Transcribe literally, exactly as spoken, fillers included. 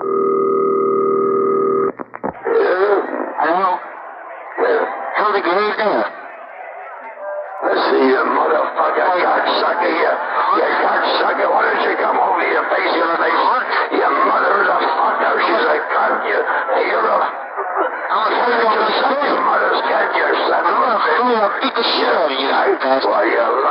Hello? How the grenade there? Let's see, you motherfucker, cocksucker, you, you cocksucker, why don't you come over here, face your face? Your mother is a fucker, she's a cunt, you, you're a... I'll tell you what to say. Your mother's cat, you son of a bitch. I'm gonna beat the shit out of you. Why, you